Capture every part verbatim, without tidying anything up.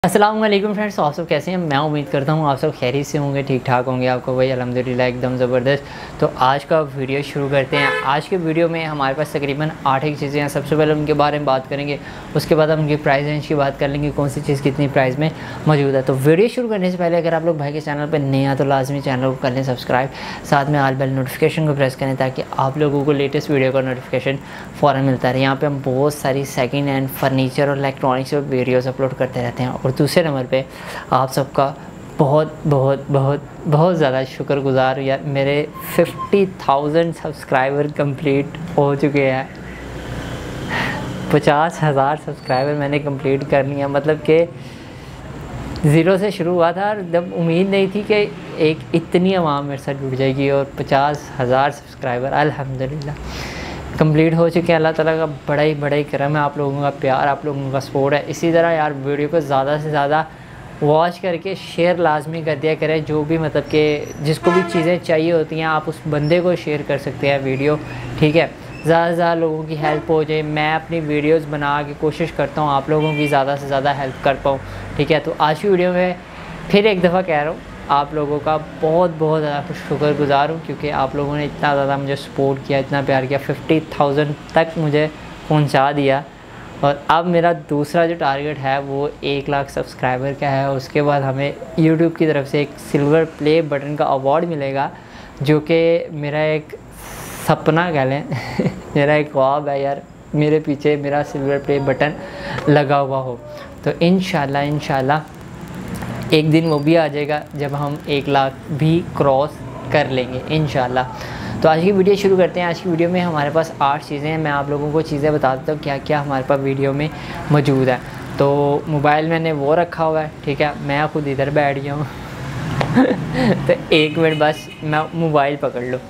अस्सलाम वालेकुम फ्रेंड्स, आप सब कैसे हैं। मैं उम्मीद करता हूँ आप सब खैरियत से होंगे, ठीक ठाक होंगे। आपको भाई अल्हम्दुलिल्लाह एकदम ज़बरदस्त। तो आज का वीडियो शुरू करते हैं। आज के वीडियो में हमारे पास तकरीबन आठ एक चीज़ें हैं। सबसे पहले उनके बारे में बात करेंगे, उसके बाद हम उनकी प्राइस रेंज की बात कर लेंगे, कौन सी चीज़ कितनी प्राइस में मौजूद है। तो वीडियो शुरू करने से पहले अगर आप लोग भाई के चैनल पर नए हैं तो लाजमी चैनल को कर लें सब्सक्राइब, साथ में आल बेल नोटिफिकेशन को प्रेस करें ताकि आप लोगों को लेटेस्ट वीडियो का नोटिफिकेशन फ़ौरन मिलता रहे। यहाँ पर हम बहुत सारी सेकेंड हैंड फर्नीचर और इलेक्ट्रॉनिक्स और वीडियोज़ अपलोड करते रहते हैं। और दूसरे नंबर पर आप सबका बहुत बहुत बहुत बहुत ज़्यादा शुक्रगुज़ार हूँ यार। मेरे फिफ्टी थाउजेंड सब्सक्राइबर कंप्लीट हो चुके हैं। पचास हज़ार सब्सक्राइबर मैंने कंप्लीट कर लिया। मतलब कि ज़ीरो से शुरू हुआ था और जब उम्मीद नहीं थी कि एक इतनी आवाम मेरे साथ जुड़ जाएगी और पचास हज़ार सब्सक्राइबर अल्हम्दुलिल्लाह कंप्लीट हो चुके हैं। अल्लाह ताला का बड़ा ही बड़ा ही करम है, आप लोगों का प्यार, आप लोगों का सपोर्ट है। इसी तरह यार वीडियो को ज़्यादा से ज़्यादा वॉच करके शेयर लाजमी कर दिया करें। जो भी मतलब कि जिसको भी चीज़ें चाहिए होती हैं आप उस बंदे को शेयर कर सकते हैं वीडियो, ठीक है। ज़्यादा से ज़्यादा लोगों की हेल्प हो जाए। मैं अपनी वीडियोस बना के कोशिश करता हूँ आप लोगों की ज़्यादा से ज़्यादा हेल्प कर पाऊँ, ठीक है। तो आज की वीडियो में फिर एक दफ़ा कह रहा हूँ, आप लोगों का बहुत बहुत ज़्यादा शुक्रगुज़ार हूँ क्योंकि आप लोगों ने इतना ज़्यादा मुझे सपोर्ट किया, इतना प्यार किया, फिफ्टी थाउजेंड तक मुझे पहुँचा दिया। और अब मेरा दूसरा जो टारगेट है वो एक लाख सब्सक्राइबर का है। उसके बाद हमें यूट्यूब की तरफ से एक सिल्वर प्ले बटन का अवार्ड मिलेगा, जो कि मेरा एक सपना कह लें मेरा एक ख्वाब है यार, मेरे पीछे मेरा सिल्वर प्ले बटन लगा हुआ हो। तो इंशाल्लाह इंशाल्लाह एक दिन वो भी आ जाएगा जब हम एक लाख भी क्रॉस कर लेंगे इंशाल्लाह। तो आज की वीडियो शुरू करते हैं। आज की वीडियो में हमारे पास आठ चीज़ें हैं। मैं आप लोगों को चीज़ें बता देता हूँ क्या क्या हमारे पास वीडियो में मौजूद है। तो मोबाइल मैंने वो रखा हुआ है, ठीक है, मैं खुद इधर बैठ गया हूँ तो एक मिनट बस मैं मोबाइल पकड़ लूँ।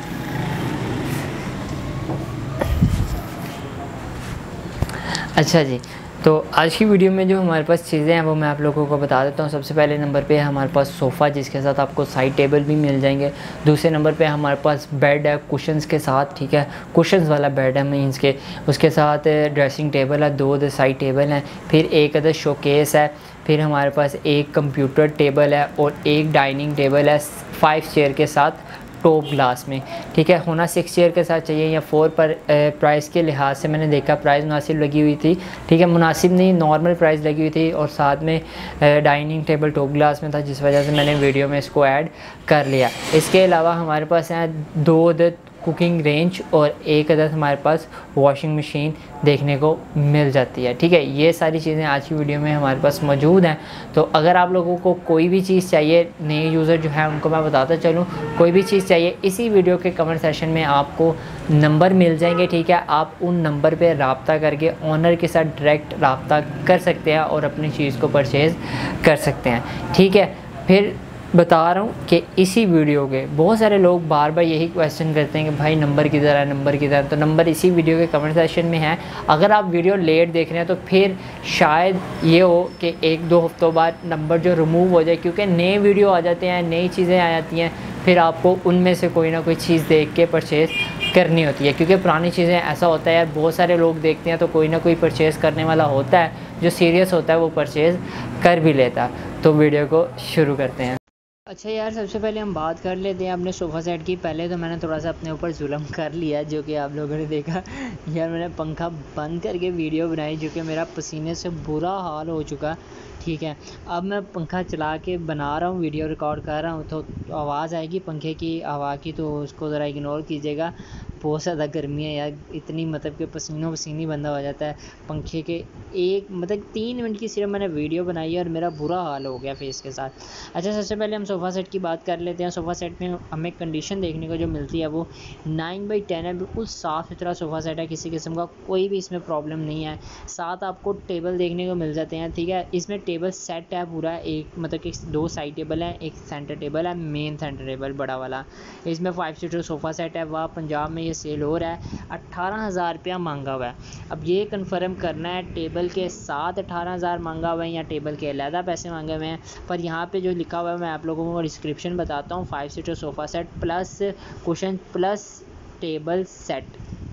अच्छा जी, तो आज की वीडियो में जो हमारे पास चीज़ें हैं वो मैं आप लोगों को बता देता हूँ। सबसे पहले नंबर पे है हमारे पास सोफ़ा, जिसके साथ आपको साइड टेबल भी मिल जाएंगे। दूसरे नंबर पे हमारे पास बेड है कुशन्स के साथ, ठीक है, कुशन्स वाला बेड है मीन्स के। उसके साथ ड्रेसिंग टेबल है, दो दो साइड टेबल हैं, फिर एक अदर शोकेस है, फिर हमारे पास एक कंप्यूटर टेबल है और एक डाइनिंग टेबल है फाइव चेयर के साथ टॉप ग्लास में, ठीक है। होना सिक्स चेयर के साथ चाहिए या फोर पर प्राइस के लिहाज से मैंने देखा प्राइस मुनासिब लगी हुई थी, ठीक है, मुनासिब नहीं नॉर्मल प्राइस लगी हुई थी और साथ में डाइनिंग टेबल टॉप ग्लास में था, जिस वजह से मैंने वीडियो में इसको ऐड कर लिया। इसके अलावा हमारे पास हैं दो अदद कुकिंग रेंज और एक अदद हमारे पास वॉशिंग मशीन देखने को मिल जाती है, ठीक है। ये सारी चीज़ें आज की वीडियो में हमारे पास मौजूद हैं। तो अगर आप लोगों को कोई भी चीज़ चाहिए, नए यूज़र जो है उनको मैं बताता चलूँ, कोई भी चीज़ चाहिए इसी वीडियो के कमेंट सेशन में आपको नंबर मिल जाएंगे, ठीक है। आप उन नंबर पर रब्ता करके ऑनर के साथ डायरेक्ट रब्ता कर सकते हैं और अपनी चीज़ को परचेज़ कर सकते हैं, ठीक है। फिर बता रहा हूँ कि इसी वीडियो के बहुत सारे लोग बार बार यही क्वेश्चन करते हैं कि भाई नंबर किधर है, नंबर किधर है। तो नंबर इसी वीडियो के कमेंट सेक्शन में है। अगर आप वीडियो लेट देख रहे हैं तो फिर शायद ये हो कि एक दो हफ्तों बाद नंबर जो रिमूव हो जाए, क्योंकि नए वीडियो आ जाते हैं, नई चीज़ें आ जाती हैं, फिर आपको उनमें से कोई ना कोई चीज़ देख के परचेज़ करनी होती है। क्योंकि पुरानी चीज़ें ऐसा होता है यार, बहुत सारे लोग देखते हैं तो कोई ना कोई परचेज़ करने वाला होता है, जो सीरियस होता है वो परचेज़ कर भी लेता है। तो वीडियो को शुरू करते हैं। अच्छा यार, सबसे पहले हम बात कर लेते हैं अपने सोफ़ा सेट की। पहले तो मैंने थोड़ा सा अपने ऊपर जुल्म कर लिया, जो कि आप लोगों ने देखा यार, मैंने पंखा बंद करके वीडियो बनाई, जो कि मेरा पसीने से बुरा हाल हो चुका, ठीक है। अब मैं पंखा चला के बना रहा हूँ, वीडियो रिकॉर्ड कर रहा हूँ, तो आवाज़ आएगी पंखे की हवा की, तो उसको ज़रा इग्नोर कीजिएगा। बहुत ज़्यादा गर्मी है यार, इतनी मतलब कि पसीनों पसीनी बंदा हो जाता है पंखे के। एक मतलब तीन मिनट की सिर्फ मैंने वीडियो बनाई है और मेरा बुरा हाल हो गया फेस के साथ। अच्छा, सबसे पहले हम सोफ़ा सेट की बात कर लेते हैं। सोफ़ा सेट में हमें कंडीशन देखने को जो मिलती है वो नाइन बाई टेन है, बिल्कुल साफ़ सुथरा सोफ़ा सेट है, किसी किस्म का कोई भी इसमें प्रॉब्लम नहीं है। साथ आपको टेबल देखने को मिल जाते हैं, ठीक है। इसमें टेबल सेट है पूरा, एक मतलब कि दो साइड टेबल है, एक सेंटर टेबल है, मेन सेंटर टेबल बड़ा वाला। इसमें फाइव सीटर सोफ़ा सेट है। वह पंजाब में ये सेल हो रहा है, अट्ठारह हज़ार रुपया मांगा हुआ है। अब ये कंफर्म करना है टेबल के साथ अट्ठारह हज़ार मांगा हुआ है या टेबल के अलहदा पैसे मांगे हुए हैं। पर यहाँ पे जो लिखा हुआ है मैं आप लोगों को डिस्क्रिप्शन बताता हूँ। Five seater sofa set plus cushion plus table set,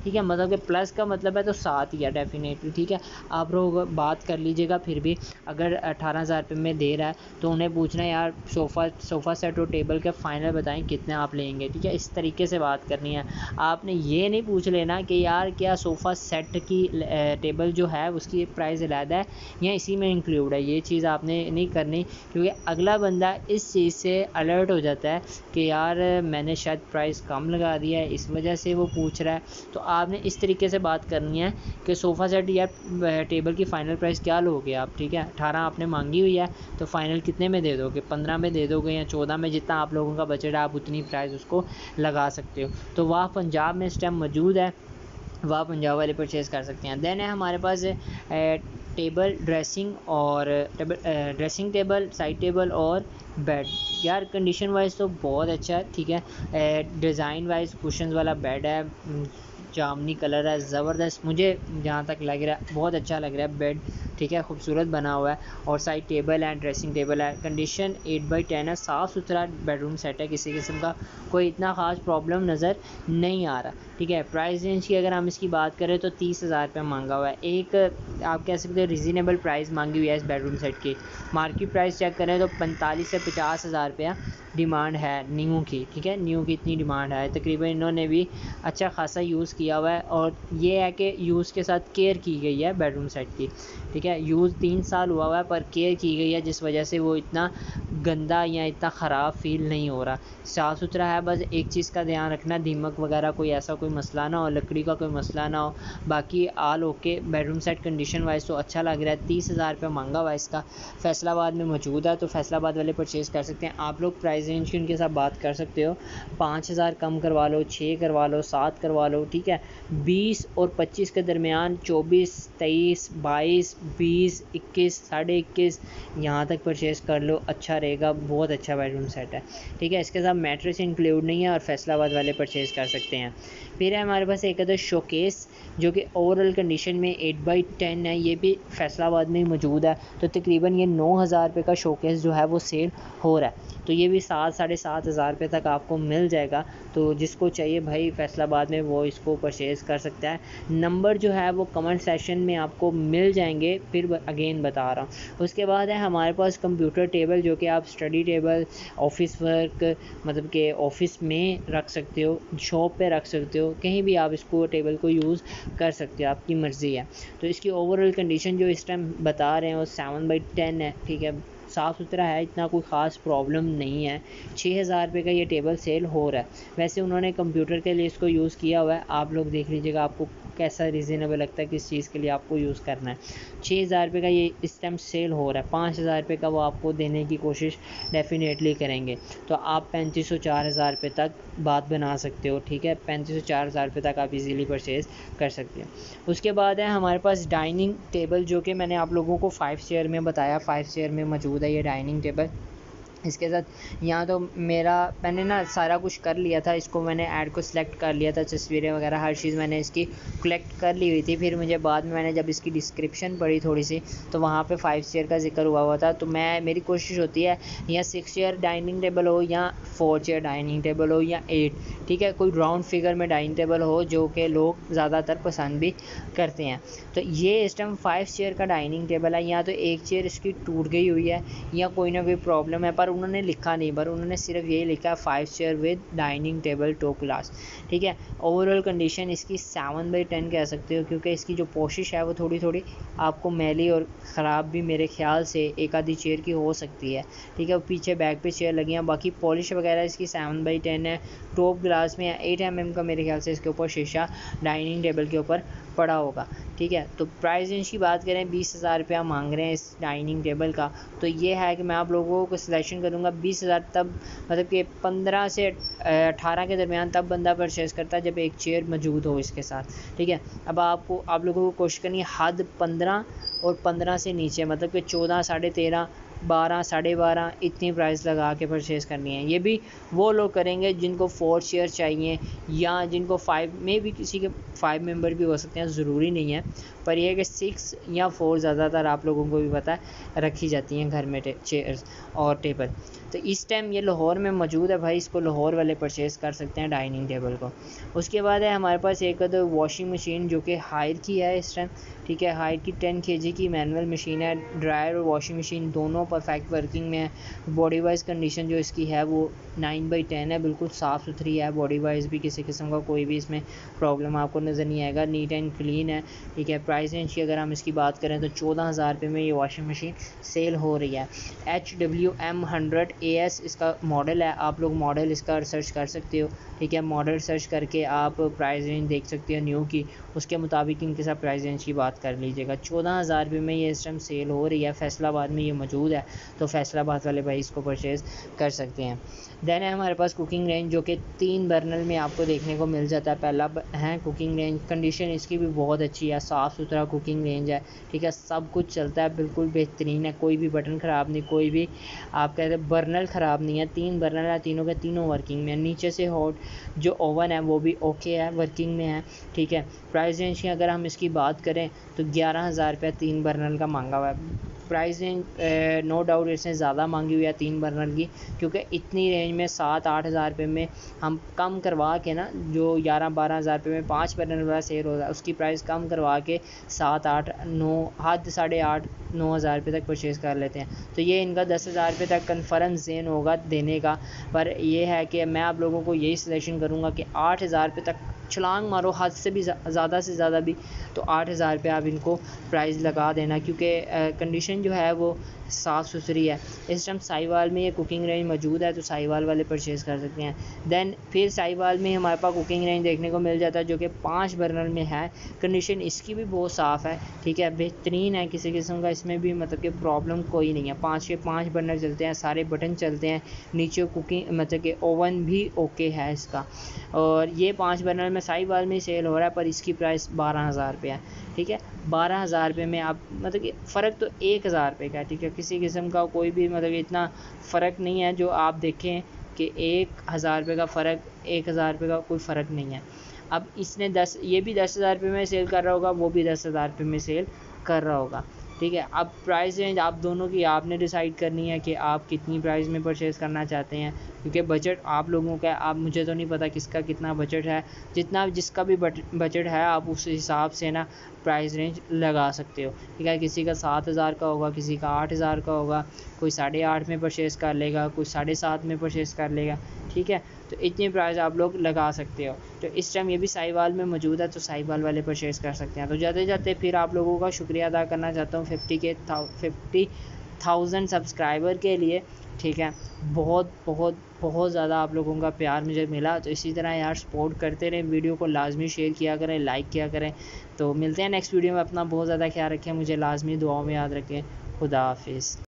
ठीक है, मतलब कि प्लस का मतलब है तो सात ही है डेफिनेटली, ठीक है। आप लोग बात कर लीजिएगा, फिर भी अगर अठारह हज़ार रुपये में दे रहा है तो उन्हें पूछना है यार सोफ़ा सोफ़ा सेट और टेबल के फाइनल बताएं कितने आप लेंगे, ठीक है। इस तरीके से बात करनी है। आपने ये नहीं पूछ लेना कि यार क्या सोफ़ा सेट की टेबल जो है उसकी प्राइस अलग है या इसी में इंक्लूड है, ये चीज़ आपने नहीं करनी, क्योंकि अगला बंदा इस चीज़ से अलर्ट हो जाता है कि यार मैंने शायद प्राइस कम लगा दिया है, इस वजह से वो पूछ रहा है। तो आपने इस तरीके से बात करनी है कि सोफ़ा सेट या टेबल की फ़ाइनल प्राइस क्या लोगे आप, ठीक है। अठारह आपने मांगी हुई है तो फाइनल कितने में दे दोगे, पंद्रह में दे दोगे या चौदह में, जितना आप लोगों का बजट है आप उतनी प्राइस उसको लगा सकते हो। तो वह पंजाब में इस टाइम मौजूद है, वह पंजाब वाले परचेज़ कर सकते हैं। देन है हमारे पास टेबल ड्रेसिंग और table dressing table, side table और बेड। यार कंडीशन वाइज तो बहुत अच्छा है, ठीक है। डिज़ाइन वाइज कुशन्स वाला बेड है, जामनी कलर है, ज़बरदस्त, मुझे जहाँ तक लग रहा है बहुत अच्छा लग रहा है बेड, ठीक है, खूबसूरत बना हुआ है। और साइड टेबल है, ड्रेसिंग टेबल है, कंडीशन एट बाई टेन है, साफ़ सुथरा बेडरूम सेट है, किसी किस्म का कोई इतना ख़ास प्रॉब्लम नज़र नहीं आ रहा, ठीक है। प्राइस रेंज की अगर हम इसकी बात करें तो तीस हज़ार रुपये मांगा हुआ है। एक आप कह सकते हो रीज़नेबल प्राइस मांगी हुई है इस बेडरूम सेट की। मार्केट प्राइस चेक करें तो पैंतालीस से पचास हज़ार रुपया डिमांड है न्यू की, ठीक है, न्यू की इतनी डिमांड है। तकरीबन इन्होंने भी अच्छा खासा यूज़ किया हुआ है, और ये है कि यूज़ के साथ केयर की गई है बेडरूम सेट की, ठीक है। यूज़ तीन साल हुआ हुआ है पर केयर की गई है, जिस वजह से वो इतना गंदा या इतना ख़राब फील नहीं हो रहा, साफ़ सुथरा है। बस एक चीज़ का ध्यान रखना, दीमक वगैरह कोई ऐसा कोई मसला ना हो, लकड़ी का कोई मसला ना हो, बाकी all okay. Bedroom set condition wise तो अच्छा लग रहा है। तीस हज़ार रुपये मांगा हुआ है इसका, फैसलाबाद में मौजूद है, तो फैसलाबाद वाले परचेज़ कर सकते हैं। आप लोग प्राइस रेंज की उनके साथ बात कर सकते हो, पाँच हज़ार कम करवा लो, छः करवा लो, सात करवा लो, ठीक है। बीस और पच्चीस के दरमियान, चौबीस, तेईस, बाईस, बीस, इक्कीस, साढ़े इक्कीस यहाँ तक परचेज़ कर लो, अच्छा रहेगा, बहुत अच्छा बेडरूम सेट है, ठीक है। इसके साथ मैट्रेस इंक्लूड नहीं है और फैसलाबाद वाले परचेज़ कर सकते हैं। फिर है हमारे पास एक है तो शोकेस, जो कि ओवरऑल कंडीशन में एट बाई टेन है, ये भी फैसलाबाद में ही मौजूद है। तो तकरीबन ये नौ हज़ार रुपये का शोकेस जो है वो सेल हो रहा है, तो ये भी सात साढ़े सात हज़ार रुपये तक आपको मिल जाएगा। तो जिसको चाहिए भाई फैसलाबाद में वो इसको परचेज़ कर सकता है। नंबर जो है वो कमेंट सेक्शन में आपको मिल जाएंगे, फिर अगेन बता रहा हूँ। उसके बाद है हमारे पास कंप्यूटर टेबल, जो कि आप स्टडी टेबल, ऑफिस वर्क, मतलब कि ऑफिस में रख सकते हो, शॉप पे रख सकते हो, कहीं भी आप इसको टेबल को यूज़ कर सकते हो, आपकी मर्ज़ी है। तो इसकी ओवरऑल कंडीशन जो इस टाइम बता रहे हैं वो सेवन बाई टेन है, ठीक है, साफ़ सुथरा है, इतना कोई ख़ास प्रॉब्लम नहीं है। छः हज़ार रुपये का ये टेबल सेल हो रहा है। वैसे उन्होंने कंप्यूटर के लिए इसको यूज़ किया हुआ है, आप लोग देख लीजिएगा आपको कैसा रीज़नेबल लगता है, किस चीज़ के लिए आपको यूज़ करना है। छः हज़ार रुपये का ये इस टाइम सेल हो रहा है, पाँच हज़ार रुपये का वो आपको देने की कोशिश डेफिनेटली करेंगे। तो आप पैंतीस सौ चार हज़ार रुपये तक बात बना सकते हो, ठीक है, पैंतीस सौ चार हज़ार रुपये तक आप इजीली परचेज़ कर सकते हैं। उसके बाद है हमारे पास डाइनिंग टेबल, जो कि मैंने आप लोगों को फाइव चेयर में बताया, फाइव चेयर में मौजूद है ये डाइनिंग टेबल। इसके साथ यहाँ तो मेरा मैंने ना सारा कुछ कर लिया था, इसको मैंने ऐड को सिलेक्ट कर लिया था, तस्वीरें वगैरह हर चीज़ मैंने इसकी कलेक्ट कर ली हुई थी। फिर मुझे बाद में मैंने जब इसकी डिस्क्रिप्शन पढ़ी थोड़ी सी, तो वहाँ पे फाइव चेयर का जिक्र हुआ हुआ था। तो मैं मेरी कोशिश होती है या सिक्स चेयर डाइनिंग टेबल हो या फोर चेयर डाइनिंग टेबल हो या एट, ठीक है, कोई राउंड फिगर में डाइनिंग टेबल हो जो कि लोग ज़्यादातर पसंद भी करते हैं। तो ये इस टाइम फाइव चेयर का डाइनिंग टेबल है। या तो एक चेयर इसकी टूट गई हुई है या कोई ना कोई प्रॉब्लम है, पर उन्होंने लिखा नहीं, पर उन्होंने सिर्फ यही लिखा five chair with dining table top class, ठीक है। ओवरऑल कंडीशन इसकी सेवन बाई टेन कह सकते हो, क्योंकि इसकी जो पोशिश है वो थोड़ी थोड़ी आपको मैली और ख़राब भी मेरे ख्याल से एक आधी चेयर की हो सकती है, ठीक है। पीछे बैक पे चेयर लगी हैं, बाकी पॉलिश वगैरह इसकी सेवन बाई टेन है। टॉप ग्लास में एट एम एम का मेरे ख्याल से इसके ऊपर शीशा डाइनिंग टेबल के ऊपर पड़ा होगा, ठीक है। तो प्राइस रेंज की बात करें, बीस हज़ार रुपया मांग रहे हैं इस डाइनिंग टेबल का। तो ये है कि मैं आप लोगों को सिलेक्शन करूँगा बीस हज़ार, तब मतलब कि पंद्रह से अठारह के दरमियान तब बंदा परचेज़ करता है जब एक चेयर मौजूद हो इसके साथ, ठीक है। अब आपको आप लोगों को कोशिश करनी है हद पंद्रह और पंद्रह से नीचे, मतलब कि चौदह, साढ़े तेरह, बारह साढ़े बारह इतनी प्राइस लगा के परचेज़ करनी है। ये भी वो लोग करेंगे जिनको फोर शेयर चाहिए या जिनको फाइव में भी, किसी के फाइव मेंबर भी हो सकते हैं, ज़रूरी नहीं है, पर यह है कि सिक्स या फोर ज़्यादातर आप लोगों को भी पता है रखी जाती हैं घर में चेयर्स और टेबल। तो इस टाइम ये लाहौर में मौजूद है भाई, इसको लाहौर वाले परचेज़ कर सकते हैं डाइनिंग टेबल को। उसके बाद है हमारे पास एक तो वॉशिंग मशीन जो कि हायर की है इस टाइम, ठीक है, हायर की टेन के जी की मैनुअल मशीन है। ड्रायर और वॉशिंग मशीन दोनों परफेक्ट वर्किंग में है। बॉडी वाइज कंडीशन जो इसकी है वो नाइन बाई टेन है, बिल्कुल साफ़ सुथरी है। बॉडी वाइज भी किसी किस्म का कोई भी इसमें प्रॉब्लम आपको नज़र नहीं आएगा, नीट एंड क्लीन है, ठीक है। प्राइस रेंज की अगर हम इसकी बात करें तो चौदह हज़ार रुपये में ये वॉशिंग मशीन सेल हो रही है। H W M hundred A S इसका मॉडल है, आप लोग मॉडल इसका रिसर्च कर सकते हो, ठीक है। मॉडल सर्च करके आप प्राइस रेंज देख सकते हो न्यू की, उसके मुताबिक इनके साथ प्राइस रेंज की बात कर लीजिएगा। चौदह हज़ार रुपये में ये इस टाइम सेल हो रही है, फैसलाबाद में ये मौजूद है, तो फैसलाबाद वाले भाई इसको परचेज़ कर सकते हैं। देन है हमारे पास कुकिंग रेंज जो कि तीन बर्नल में आपको देखने को मिल जाता है। पहला है कुकिंग रेंज, कंडीशन इसकी भी बहुत अच्छी है, साफ़ सुथरा कुकिंग रेंज है, ठीक है। सब कुछ चलता है, बिल्कुल बेहतरीन है, कोई भी बटन ख़राब नहीं, कोई भी आप कहते हैं बर्नल ख़राब नहीं है। तीन बर्नल है, तीनों के तीनों वर्किंग में। नीचे से हॉट जो ओवन है वो भी ओके है, वर्किंग में है, ठीक है। प्राइस रेंज की अगर हम इसकी बात करें तो ग्यारह हज़ार रुपये तीन बर्नल का मांगा हुआ है। प्राइस रेंज नो डाउट इसने ज़्यादा मांगी हुई है तीन बर्नर की, क्योंकि इतनी रेंज में सात आठ हज़ार रुपये में हम कम करवा के ना, जो ग्यारह बारह हज़ार रुपये में पाँच बर्नर वाला सेल होता है उसकी प्राइस कम करवा के सात आठ नौ हद साढ़े आठ नौ हज़ार रुपये तक परचेज़ कर लेते हैं। तो ये इनका दस हज़ार रुपये तक कन्फर्म ज़ेन होगा देने का। पर यह है कि मैं आप लोगों को यही सजेशन करूँगा कि आठ हज़ार रुपये तक छलांग मारो, हद से भी ज़्यादा से ज़्यादा भी, तो आठ हज़ार रुपये आप इनको प्राइस लगा देना, क्योंकि कंडीशन जो है वो साफ़ सुथरी है। इस टाइम साहिवाल में ये कुकिंग रेंज मौजूद है, तो साहिवाल वाले परचेज़ कर सकते हैं। देन फिर साहिवाल में हमारे पास कुकिंग रेंज देखने को मिल जाता है जो कि पाँच बर्नर में है। कंडीशन इसकी भी बहुत साफ़ है, ठीक है, बेहतरीन है, किसी किस्म का इसमें भी मतलब कि प्रॉब्लम कोई नहीं है। पाँच के पाँच बर्नर चलते हैं, सारे बटन चलते हैं, नीचे कुकिंग मतलब कि ओवन भी ओके है इसका। और ये पाँच बर्नर में साहिवाल में सेल हो रहा है, पर इसकी प्राइस बारह हज़ार रुपये है, ठीक है। बारह हज़ार रुपये में आप मतलब कि फ़र्क तो एक हज़ार रुपये का है, ठीक है। किसी किस्म का कोई भी मतलब इतना फ़र्क नहीं है जो आप देखें कि एक हज़ार रुपये का फ़र्क, एक हज़ार रुपये का कोई फ़र्क नहीं है। अब इसने दस ये भी दस हज़ार रुपये में सेल कर रहा होगा, वो भी दस हज़ार रुपये में सेल कर रहा होगा, ठीक है। अब प्राइस रेंज आप दोनों की आपने डिसाइड करनी है कि आप कितनी प्राइस में परचेज़ करना चाहते हैं, क्योंकि बजट आप लोगों का, आप मुझे तो नहीं पता किसका कितना बजट है, जितना जिसका भी बजट है आप उस हिसाब से ना प्राइस रेंज लगा सकते हो, ठीक है। किसी का सात हज़ार का होगा, किसी का आठ हज़ार का होगा, कोई साढ़े आठ में परचेज़ कर लेगा, कोई साढ़े सात में परचेज़ कर लेगा, ठीक है। तो इतनी प्राइस आप लोग लगा सकते हो। तो इस टाइम ये भी साहिवाल में मौजूद है, तो साहिवाल वाले परचेज़ कर सकते हैं। तो जाते जाते फिर आप लोगों का शुक्रिया अदा करना चाहता हूँ फिफ्टी के फिफ्टी थाउजेंड सब्सक्राइबर के लिए, ठीक है। बहुत बहुत बहुत ज़्यादा आप लोगों का प्यार मुझे मिला, तो इसी तरह यार सपोर्ट करते रहें, वीडियो को लाजमी शेयर किया करें, लाइक किया करें। तो मिलते हैं नेक्स्ट वीडियो में, अपना बहुत ज़्यादा ख्याल रखें, मुझे लाजमी दुआओं में याद रखें। खुदा हाफिज़।